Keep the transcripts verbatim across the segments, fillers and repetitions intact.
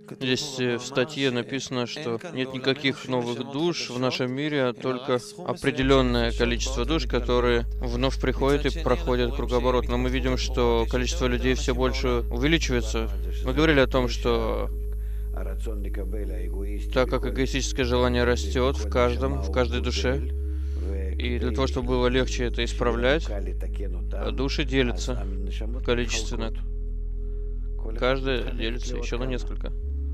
Здесь э, в статье написано, что нет никаких новых душ в нашем мире, а только определенное количество душ, которые вновь приходят и проходят кругооборот. Но мы видим, что количество людей все больше увеличивается. Мы говорили о том, что так как эгоистическое желание растет в каждом, в каждой душе, и для того, чтобы было легче это исправлять, души делятся количественно. Каждая делится еще на несколько.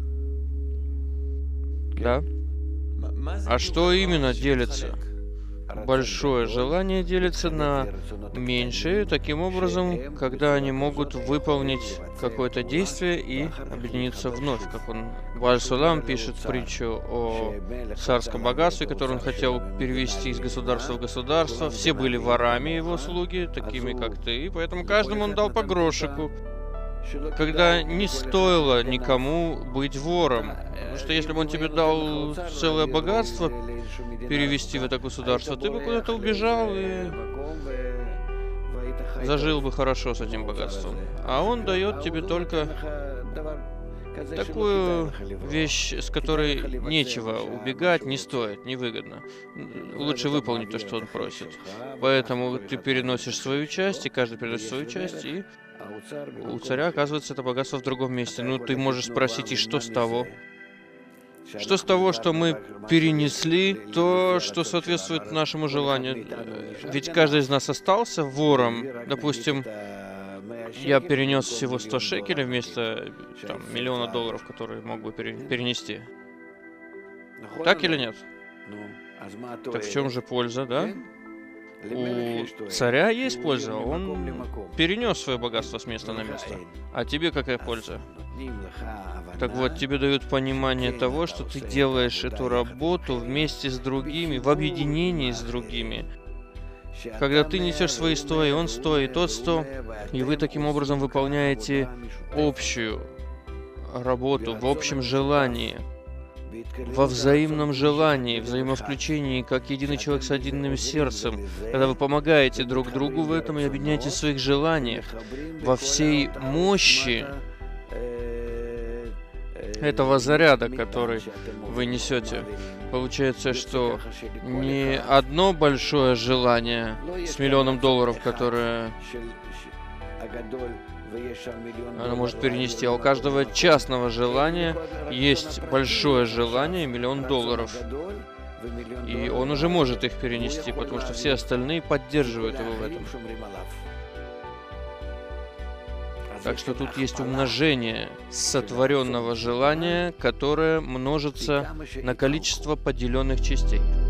Да? А что именно делится? Большое желание делится на меньшее, таким образом, когда они могут выполнить какое-то действие и объединиться вновь. Как он, Бааль Сулам пишет притчу о царском богатстве, которое он хотел перевести из государства в государство. Все были ворами его слуги, такими как ты, и поэтому каждому он дал по грошику, когда не стоило никому быть вором. Потому что если бы он тебе дал целое богатство перевести в это государство, ты бы куда-то убежал и зажил бы хорошо с этим богатством. А он дает тебе только такую вещь, с которой нечего убегать, не стоит, невыгодно. Лучше выполнить то, что он просит. Поэтому ты переносишь свою часть, и каждый переносит свою часть, и у царя оказывается это богатство в другом месте. Ну, ты можешь спросить, и что с того? Что с того, что мы перенесли то, что соответствует нашему желанию? Ведь каждый из нас остался вором. Допустим, я перенес всего сто шекелей вместо там, миллиона долларов, которые мог бы пере- перенести. Так или нет? Так в чем же польза, да? У царя есть польза, он перенес свое богатство с места на место. А тебе какая польза? Так вот, тебе дают понимание того, что ты делаешь эту работу вместе с другими, в объединении с другими. Когда ты несешь свои сто, и он сто, и тот сто, и вы таким образом выполняете общую работу в общем желании, во взаимном желании, взаимовключении, как единый человек с единым сердцем, когда вы помогаете друг другу в этом и объединяете в своих желаниях, во всей мощи этого заряда, который вы несете. Получается, что не одно большое желание с миллионом долларов, которое она может перенести, а у каждого частного желания есть большое желание и миллион долларов. И он уже может их перенести, потому что все остальные поддерживают его в этом. Так что тут есть умножение сотворенного желания, которое множится на количество поделенных частей.